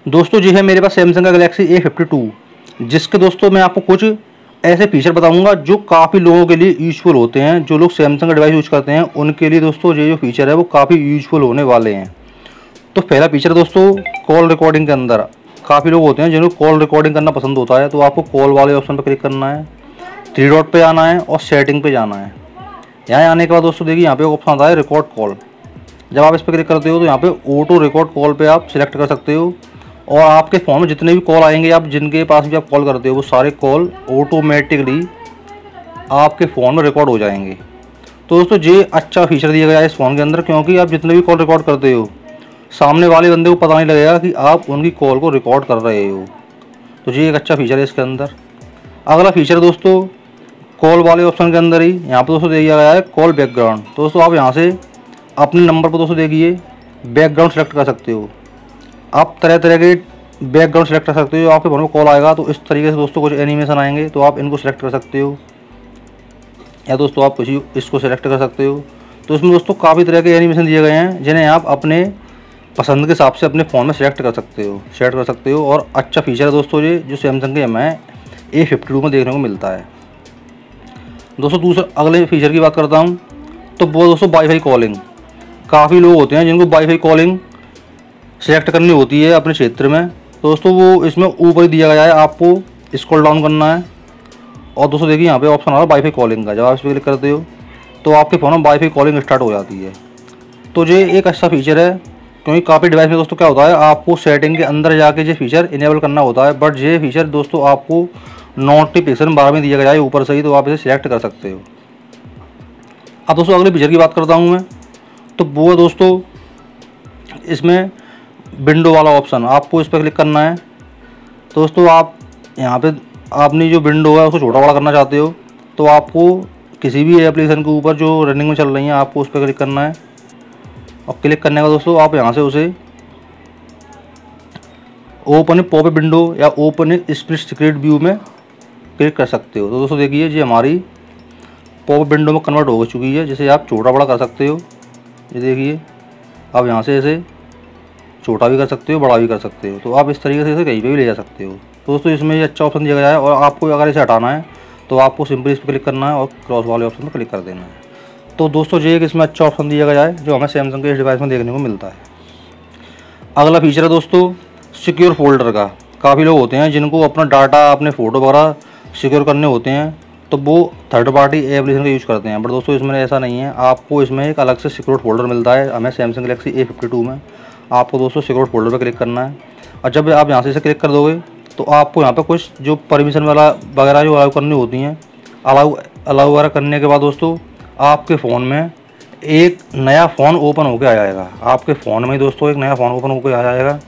दोस्तों जी है मेरे पास सैमसंग का गैलेक्सी A52, जिसके दोस्तों मैं आपको कुछ ऐसे फीचर बताऊंगा जो काफ़ी लोगों के लिए यूज़फुल होते हैं। जो लोग सैमसंग का डिवाइस यूज़ करते हैं उनके लिए दोस्तों ये जो फीचर है वो काफ़ी यूज़फुल होने वाले हैं। तो पहला फीचर दोस्तों, कॉल रिकॉर्डिंग के अंदर काफ़ी लोग होते हैं जिनको कॉल रिकॉर्डिंग करना पसंद होता है। तो आपको कॉल वाले ऑप्शन पर क्लिक करना है, थ्री डॉट पर आना है और सेटिंग पर जाना है। यहाँ आने के बाद दोस्तों देखिए यहाँ पे ऑप्शन आता है रिकॉर्ड कॉल। जब आप इस पर क्लिक करते हो तो यहाँ पे ऑटो रिकॉर्ड कॉल पे आप सिलेक्ट कर सकते हो और आपके फ़ोन में जितने भी कॉल आएंगे, आप जिनके पास भी आप कॉल करते हो, वो सारे कॉल ऑटोमेटिकली आपके फ़ोन में रिकॉर्ड हो जाएंगे। तो दोस्तों ये अच्छा फीचर दिया गया है इस फ़ोन के अंदर, क्योंकि आप जितने भी कॉल रिकॉर्ड करते हो सामने वाले बंदे को पता नहीं लगेगा कि आप उनकी कॉल को रिकॉर्ड कर रहे हो। तो ये एक अच्छा फीचर है इसके अंदर। अगला फीचर दोस्तों, कॉल वाले ऑप्शन के अंदर ही यहाँ पर दोस्तों दिया गया है कॉल बैकग्राउंड। तो दोस्तों आप यहाँ से अपने नंबर पर दोस्तों देखिए बैकग्राउंड सेलेक्ट कर सकते हो। आप तरह तरह के बैकग्राउंड सेलेक्ट कर सकते हो। आपके फोन में कॉल आएगा तो इस तरीके से दोस्तों कुछ एनिमेशन आएंगे तो आप इनको सेलेक्ट कर सकते हो, या दोस्तों आप कुछ इसको सेलेक्ट कर सकते हो। तो इसमें दोस्तों काफ़ी तरह के एनिमेशन दिए गए हैं जिन्हें आप अपने पसंद के हिसाब से अपने फ़ोन में सेलेक्ट कर सकते हो और अच्छा फीचर है दोस्तों ये, जो सैमसंग के हमें A52 में देखने को मिलता है। दोस्तों दूसरा अगले फीचर की बात करता हूँ तो वो दोस्तों वाईफाई कॉलिंग। काफ़ी लोग होते हैं जिनको वाईफाई कॉलिंग सेलेक्ट करनी होती है अपने क्षेत्र में। तो दोस्तों वो इसमें ऊपर ही दिया गया है, आपको स्क्रॉल डाउन करना है और दोस्तों देखिए यहाँ पे ऑप्शन आ रहा है वाईफाई कॉलिंग का। जब आप इस पर क्लिक करते हो तो आपके फ़ोन में वाईफाई कॉलिंग स्टार्ट हो जाती है। तो ये एक अच्छा फीचर है, क्योंकि काफ़ी डिवाइस में दोस्तों क्या होता है, आपको सेटिंग के अंदर जाके ये फीचर इनेबल करना होता है, बट ये फीचर दोस्तों आपको नोटिफिकेशन बार में दिया गया है ऊपर से ही, तो आप इसे सिलेक्ट कर सकते हो। अब दोस्तों अगले फीचर की बात करता हूँ मैं, तो वो है दोस्तों इसमें विंडो वाला ऑप्शन। आपको इस पर क्लिक करना है। तो दोस्तों आप यहाँ पे आपने जो विंडो है उसको छोटा बड़ा करना चाहते हो तो आपको किसी भी एप्लीकेशन के ऊपर जो रनिंग में चल रही है आपको उस पर क्लिक करना है और क्लिक करने का दोस्तों आप यहाँ से उसे ओपन पॉपअप विंडो या ओपन स्प्लिट स्क्रीन व्यू में क्लिक कर सकते हो। तो दोस्तों देखिए ये हमारी पॉपअप विंडो में कन्वर्ट हो चुकी है, जिसे आप छोटा बड़ा कर सकते हो। ये देखिए आप यहाँ से इसे छोटा भी कर सकते हो, बड़ा भी कर सकते हो। तो आप इस तरीके से इसे कहीं पे भी ले जा सकते हो। तो दोस्तों इसमें ये अच्छा ऑप्शन दिया गया है और आपको अगर इसे हटाना है तो आपको सिंपली इस पर क्लिक करना है और क्रॉस वाले ऑप्शन पर क्लिक कर देना है। तो दोस्तों ये एक इसमें अच्छा ऑप्शन दिया गया है जो हमें सैमसंग के इस डिवाइस में देखने को मिलता है। अगला फीचर है दोस्तों सिक्योर फोल्डर का। काफ़ी लोग होते हैं जिनको अपना डाटा, अपने फ़ोटो वगैरह सिक्योर करने होते हैं तो वो थर्ड पार्टी एप्लीकेशन का यूज़ करते हैं, बट दोस्तों इसमें ऐसा नहीं है। आपको इसमें एक अलग से सिक्योर फोल्डर मिलता है हमें सैमसंग गैलेक्सी A52 में। आपको दोस्तों सिक्योर फोल्डर पर क्लिक करना है और जब आप यहाँ से इसे क्लिक कर दोगे तो आपको यहाँ पे कुछ जो परमिशन वाला वगैरह जो अलाउ करनी होती हैं, अलाउ वगैरह करने के बाद दोस्तों आपके फ़ोन में एक नया फ़ोन ओपन होकर आ जाएगा। आपके फ़ोन में दोस्तों एक नया फ़ोन ओपन होकर आ जाएगा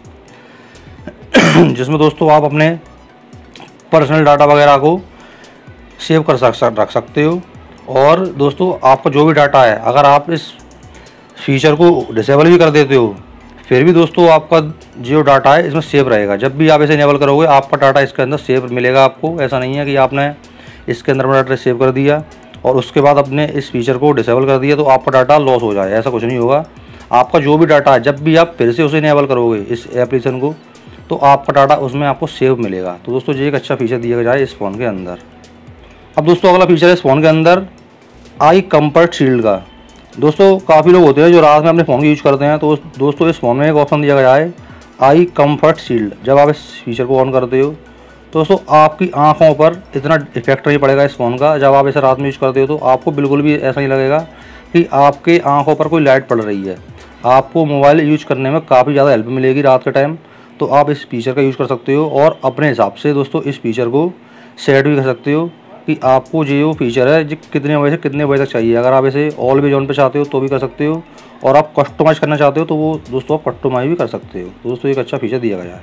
जिसमें दोस्तों आप अपने पर्सनल डाटा वगैरह को सेव कर रख सकते हो। और दोस्तों आपका जो भी डाटा है, अगर आप इस फीचर को डिसेबल भी कर देते हो फिर भी दोस्तों आपका जो डाटा है इसमें सेव रहेगा। जब भी आप इसे इनेबल करोगे आपका डाटा इसके अंदर सेव मिलेगा आपको। ऐसा नहीं है कि आपने इसके अंदर डाटा सेव कर दिया और उसके बाद अपने इस फीचर को डिसेबल कर दिया तो आपका डाटा लॉस हो जाए, ऐसा कुछ नहीं होगा। आपका जो भी डाटा है जब भी आप फिर से उसे इनेबल करोगे इस एप्लीकेशन को तो आपका डाटा उसमें आपको सेव मिलेगा। तो दोस्तों ये एक अच्छा फीचर दिया जाए इस फ़ोन के अंदर। अब दोस्तों अगला फीचर है इस फ़ोन के अंदर आई कंफर्ट शील्ड का। दोस्तों काफ़ी लोग होते हैं जो रात में अपने फ़ोन की यूज़ करते हैं, तो दोस्तों इस फ़ोन में एक ऑप्शन दिया गया है आई कंफर्ट शील्ड। जब आप इस फीचर को ऑन करते हो तो दोस्तों आपकी आँखों पर इतना इफेक्ट नहीं पड़ेगा इस फ़ोन का। जब आप इसे रात में यूज़ करते हो तो आपको बिल्कुल भी ऐसा नहीं लगेगा कि आपके आँखों पर कोई लाइट पड़ रही है। आपको मोबाइल यूज करने में काफ़ी ज़्यादा हेल्प मिलेगी रात के टाइम। तो आप इस फीचर का यूज़ कर सकते हो और अपने हिसाब से दोस्तों इस फीचर को सेट भी कर सकते हो कि आपको जो फीचर है जो कितने बजे से कितने बजे तक चाहिए। अगर आप इसे ऑलवेज ऑन पे चाहते हो तो भी कर सकते हो और आप कस्टमाइज़ करना चाहते हो तो वो दोस्तों आप कस्टमाइज़ भी कर सकते हो। तो दोस्तों एक अच्छा फीचर दिया गया है।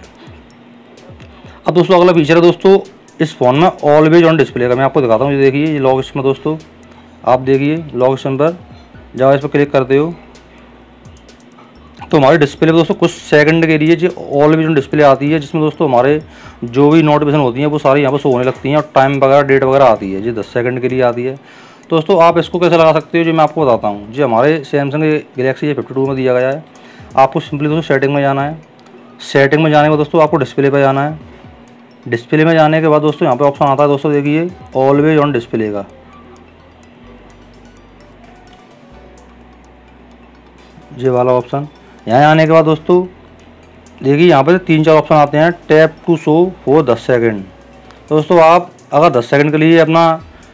अब दोस्तों अगला फीचर है दोस्तों इस फ़ोन में ऑलवेज ऑन डिस्प्ले का। मैं आपको दिखाता हूँ। ये देखिए ये लॉक स्क्रीन में दोस्तों आप देखिए लॉक स्क्रीन पर जब इस पर क्लिक करते हो तो हमारे डिस्प्ले पे दोस्तों कुछ सेकंड के लिए जो ऑलवेज ऑन डिस्प्ले आती है, जिसमें दोस्तों हमारे जो भी नोटिफिकेशन होती हैं वो सारी यहाँ पर शो होने लगती हैं और टाइम वगैरह डेट वगैरह आती है, जो 10 सेकंड के लिए आती है। तो दोस्तों आप इसको कैसे लगा सकते हो जो मैं आपको बताता हूँ। जो हमारे सैमसंग गैलेक्सी A52 में दिया गया है। आपको सिंपली दोस्तों सेटिंग में जाना है सेटिंग में जाने के बाद दोस्तों आपको डिस्प्ले पे जाना है। डिस्प्ले में जाने के बाद दोस्तों यहाँ पे ऑप्शन आता है दोस्तों, देखिए ऑलवेज ऑन डिस्प्ले का। ये वाला ऑप्शन यहाँ आने के बाद दोस्तों देखिए यहाँ पे 3-4 ऑप्शन आते हैं। Tap to show for 10 second. तो दोस्तों आप अगर 10 सेकंड के लिए अपना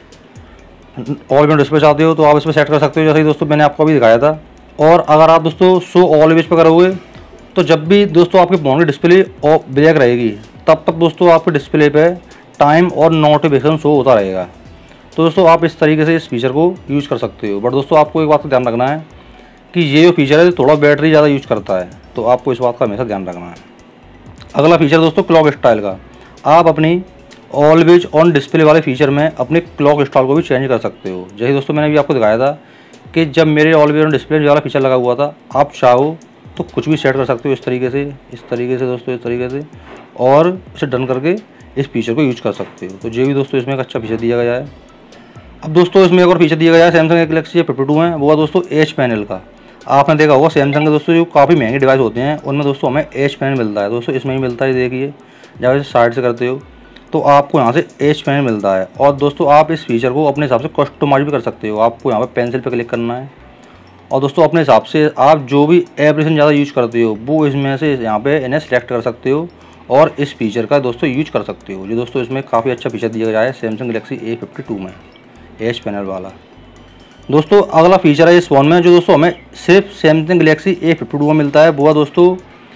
ऑलवेज डिस्प्ले चाहते हो तो आप इस पर सेट कर सकते हो, जैसे ही दोस्तों मैंने आपको अभी दिखाया था। और अगर आप दोस्तों शो ऑलवेज पे करोगे तो जब भी दोस्तों आपके फ़ोन की डिस्प्ले ब्लैक रहेगी तब तक दोस्तों आपके डिस्प्ले पे टाइम और नोटिफिकेशन शो होता रहेगा। तो दोस्तों आप इस तरीके से इस फीचर को यूज़ कर सकते हो। बट दोस्तों आपको एक बात का ध्यान रखना है कि ये जो फीचर है थोड़ा बैटरी ज़्यादा यूज करता है, तो आपको इस बात का हमेशा ध्यान रखना है। अगला फीचर दोस्तों क्लॉक स्टाइल का। आप अपनी ऑलवेज ऑन डिस्प्ले वाले फीचर में अपने क्लॉक स्टाइल को भी चेंज कर सकते हो। जैसे दोस्तों मैंने भी आपको दिखाया था कि जब मेरे ऑलवेज ऑन डिस्प्ले वाला फीचर लगा हुआ था, आप चाहो तो कुछ भी सेट कर सकते हो इस तरीके से दोस्तों, इस तरीके से, और इसे डन करके इस फीचर को यूज कर सकते हो। तो ये भी दोस्तों इसमें एक अच्छा फीचर दिया गया है। अब दोस्तों इसमें एक और फीचर दिया गया है सैमसंग गैलेक्सी J52 में, वो दोस्तों एज पैनल का। आपने देखा होगा सैमसंग के दोस्तों जो काफ़ी महंगे डिवाइस होते हैं उनमें दोस्तों हमें एज पैनल मिलता है। दोस्तों इसमें ही मिलता है, देखिए जब इसे साइड से करते हो तो आपको यहाँ से एज पैनल मिलता है। और दोस्तों आप इस फीचर को अपने हिसाब से कस्टमाइज भी कर सकते हो। आपको यहाँ पे पेंसिल पे क्लिक करना है और दोस्तों अपने हिसाब से आप जो भी एप्लीकेशन ज़्यादा यूज करते हो वो इसमें से यहाँ पे इन्हें सेलेक्ट कर सकते हो और इस फीचर का दोस्तों यूज कर सकते हो। जो दोस्तों इसमें काफ़ी अच्छा फीचर दिया गया है सैमसंग गैलेक्सी A52 में, एज पैनल वाला। दोस्तों अगला फीचर है इस फ़ोन में जो दोस्तों हमें सिर्फ सैमसंग गैलेक्सी A52 में मिलता है, वो है दोस्तों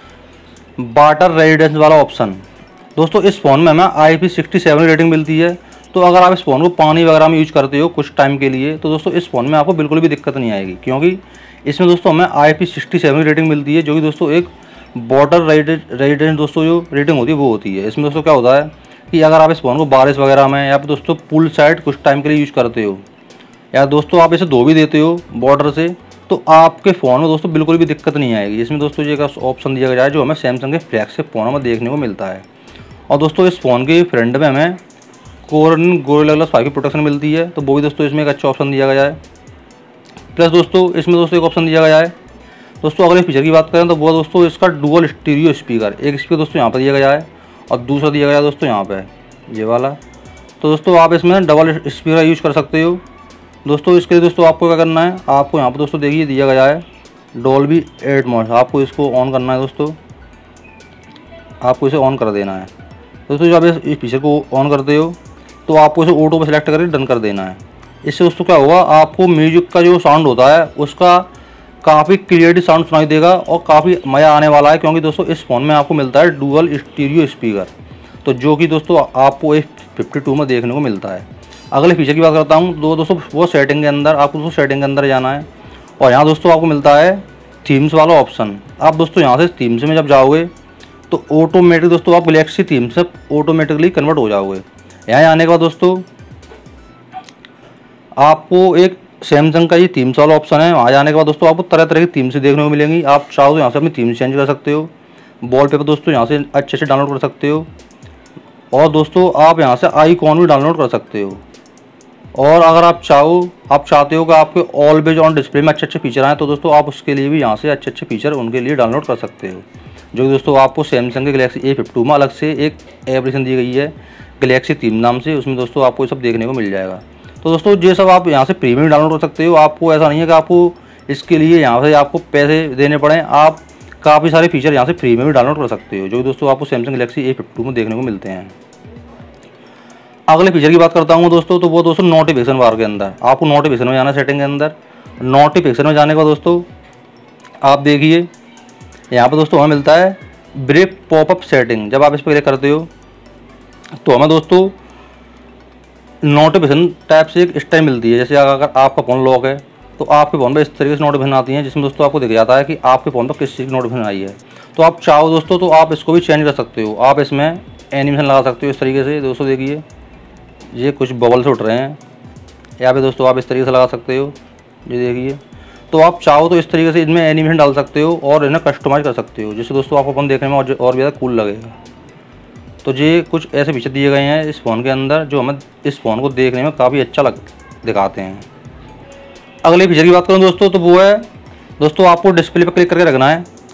वाटर रेजिस्टेंस वाला ऑप्शन। दोस्तों इस फ़ोन में हमें IP67 रेटिंग मिलती है। तो अगर आप इस फ़ोन को पानी वगैरह में यूज करते हो कुछ टाइम के लिए तो दोस्तों इस फ़ोन में आपको बिल्कुल भी दिक्कत नहीं आएगी, क्योंकि इसमें दोस्तों हमें IP67 रेटिंग मिलती है, जो कि दोस्तों एक वाटर रेजिस्टेंस दोस्तों जो रेटिंग होती है वो होती है। इसमें दोस्तों क्या होता है कि अगर आप इस फ़ोन को बारिश वगैरह में या फिर दोस्तों पुल साइड कुछ टाइम के लिए यूज करते हो या दोस्तों आप इसे धो भी देते हो वाटर से, तो आपके फ़ोन में दोस्तों बिल्कुल भी दिक्कत नहीं आएगी। इसमें दोस्तों ये एक ऑप्शन दिया गया है जो हमें सैमसंग के फ्लैगशिप फ़ोनों में देखने को मिलता है। और दोस्तों इस फ़ोन के फ्रंट में हमें कोरन गोरिल्ला ग्लास 5 की प्रोटेक्शन मिलती है, तो वो भी दोस्तों इसमें एक अच्छा ऑप्शन दिया गया है। प्लस दोस्तों इसमें दोस्तों एक ऑप्शन दिया गया है दोस्तों, अगर इस फीचर की बात करें तो वो दोस्तों इसका डुअल स्टीरियो स्पीकर, एक स्पीकर दोस्तों यहाँ पर दिया गया है और दूसरा दिया गया है दोस्तों यहाँ पे ये वाला। तो दोस्तों आप इसमें डबल स्पीकर यूज कर सकते हो। दोस्तों इसके लिए दोस्तों आपको क्या करना है, आपको यहाँ पर दोस्तों देखिए दिया गया है डॉल्बी एटमॉस, आपको इसको ऑन करना है दोस्तों, आपको इसे ऑन कर देना है। दोस्तों जब इस फीचर को ऑन करते हो तो आपको इसे ऑटो पे सेलेक्ट करके डन कर देना है। इससे दोस्तों क्या होगा, आपको म्यूजिक का जो साउंड होता है उसका काफ़ी क्लियरिटी साउंड सुनाई देगा और काफ़ी मज़ा आने वाला है, क्योंकि दोस्तों इस फ़ोन में आपको मिलता है डुअल स्टीरियो स्पीकर, तो जो कि दोस्तों आपको A52 में देखने को मिलता है। अगले फीचर की बात करता हूँ दोस्तों, वो सेटिंग के अंदर आपको दोस्तों सेटिंग के अंदर जाना है और यहाँ दोस्तों आपको मिलता है थीम्स वाला ऑप्शन। आप दोस्तों यहाँ से थीम्स में जब जाओगे तो ऑटोमेटिक दोस्तों आप गैलेक्सी थीम से ऑटोमेटिकली कन्वर्ट हो जाओगे। यहाँ आने के बाद दोस्तों आपको एक सैमसंग का ये थीम्स वाला ऑप्शन है, वहाँ जाने के बाद दोस्तों आपको तरह तरह की थीम्स देखने को मिलेंगी। आप चाहो तो यहाँ से अपनी थीम चेंज कर सकते हो, वॉलपेपर दोस्तों यहाँ से अच्छे से डाउनलोड कर सकते हो और दोस्तों आप यहाँ से आईकॉन भी डाउनलोड कर सकते हो। और अगर आप चाहते हो कि आपके ऑलवेज ऑन डिस्प्ले में अच्छे अच्छे फीचर आए तो दोस्तों आप उसके लिए भी यहाँ से अच्छे अच्छे फीचर उनके लिए डाउनलोड कर सकते हो, जो कि दोस्तों आपको सैमसंग के गैलेक्सी A52 में अलग से एक एप्लीकेशन दी गई है गैलेक्सी थीम नाम से, उसमें दोस्तों आपको ये सब देखने को मिल जाएगा। तो दोस्तों ये सब आप यहाँ से प्रीमियम डाउनलोड कर सकते हो। आपको ऐसा नहीं है कि आपको इसके लिए यहाँ से आपको पैसे देने पड़े, आप काफ़ी सारे फीचर यहाँ से फ्री में भी डाउनलोड कर सकते हो, जो कि दोस्तों आपको सैमसंग गैलेक्सी A52 में देखने को मिलते हैं। अगले फीचर की बात करता हूँ दोस्तों, तो वो दोस्तों नोटिफिकेशन बार के अंदर आपको नोटिफिकेशन में जाना है, सेटिंग के अंदर। नोटिफिकेशन में जाने के बाद दोस्तों आप देखिए यहाँ पर दोस्तों हमें मिलता है ब्रेक पॉपअप सेटिंग। जब आप इस पर क्लिक करते हो तो हमें दोस्तों नोटिफिकेशन टाइप से एक स्टाइल मिलती है। जैसे अगर आपका फ़ोन लॉक है तो आपके फ़ोन पर इस तरीके से नोटिफिकेशन आती है, जिसमें दोस्तों आपको दिख जाता है कि आपके फ़ोन पर किस चीज़ की नोटिफिकेशन आई है। तो आप चाहो दोस्तों तो आप इसको भी चेंज कर सकते हो, आप इसमें एनिमेशन लगा सकते हो इस तरीके से। दोस्तों देखिए ये कुछ बबल्स उठ रहे हैं, यहाँ पे दोस्तों आप इस तरीके से लगा सकते हो, ये देखिए। तो आप चाहो तो इस तरीके से इनमें एनिमेशन डाल सकते हो और इन्हें कस्टमाइज कर सकते हो, जिससे दोस्तों आपको फ़ोन देखने में और भी ज़्यादा कूल लगेगा। तो ये कुछ ऐसे फीचर दिए गए हैं इस फ़ोन के अंदर जो हमें इस फ़ोन को देखने में काफ़ी अच्छा दिखाते हैं। अगले फीचर की बात करूँ दोस्तों, तो वो है दोस्तों आपको डिस्प्ले पर क्लिक करके रखना है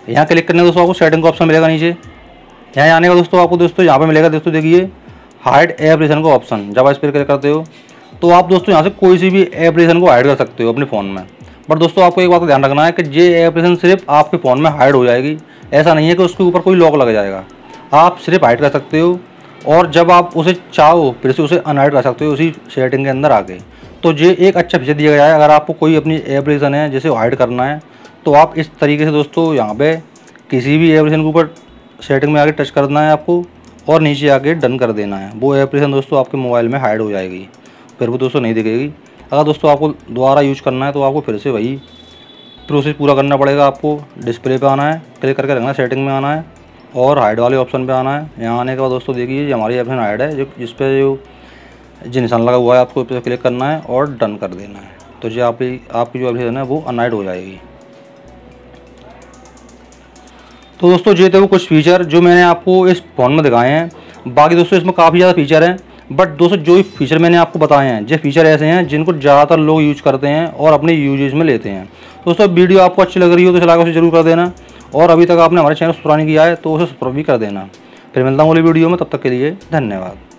यहाँ क्लिक करने दोस्तों आपको सेटिंग का ऑप्शन मिलेगा नीचे। यहाँ आने का दोस्तों आपको दोस्तों यहाँ पे मिलेगा दोस्तों देखिए हाइड एप्लीकेशन का ऑप्शन। जब आप इस पर क्लिक करते हो तो आप दोस्तों यहाँ से कोई सी भी एप्लीकेशन को हाइड कर सकते हो अपने फ़ोन में। बट दोस्तों आपको एक बात का ध्यान रखना है कि ये एप्लीकेशन सिर्फ आपके फ़ोन में हाइड हो जाएगी, ऐसा नहीं है कि उसके ऊपर कोई लॉक लग जाएगा। आप सिर्फ हाइड कर सकते हो और जब आप उसे चाहो फिर से उसे अनहाइड कर सकते हो उसी सेटिंग के अंदर आके। तो ये एक अच्छा फीचर दिया गया है। अगर आपको कोई अपनी एप्लीकेशन है जिसे हाइड करना है तो आप इस तरीके से दोस्तों यहाँ पे किसी भी एप्लीकेशन के ऊपर सेटिंग में आके टच करना है आपको और नीचे आके डन कर देना है। वो एप्लीकेशन दोस्तों आपके मोबाइल में हाइड हो जाएगी, फिर वो दोस्तों नहीं दिखेगी। अगर दोस्तों आपको दोबारा यूज करना है तो आपको फिर से वही प्रोसेस पूरा करना पड़ेगा। आपको डिस्प्ले पे आना है, क्लिक करके रखना है, सेटिंग में आना है और हाइड वाले ऑप्शन पे आना है। यहाँ आने के बाद दोस्तों देखिए हमारी एप्लीकेशन हाइड है, जो जिस पे जो निशान लगा हुआ है आपको इस पर क्लिक करना है और डन कर देना है। तो जो आपकी जो एप्लीकेशन है वो अनहाइड हो जाएगी। तो दोस्तों ये थे वो कुछ फीचर जो मैंने आपको इस फ़ोन में दिखाए हैं। बाकी दोस्तों इसमें काफ़ी ज़्यादा फीचर हैं, बट दोस्तों जो फीचर मैंने आपको बताए हैं ये फीचर ऐसे हैं जिनको ज़्यादातर लोग यूज करते हैं और अपने यूजेज में लेते हैं। दोस्तों वीडियो आपको अच्छी लग रही हो तो इसे लाइक उसे जरूर कर देना और अभी तक आपने हमारे चैनल सब्सक्राइब नहीं किया है तो उसे सब्सक्राइब भी कर देना। फिर मिलता हूँ अगली वीडियो में, तब तक के लिए धन्यवाद।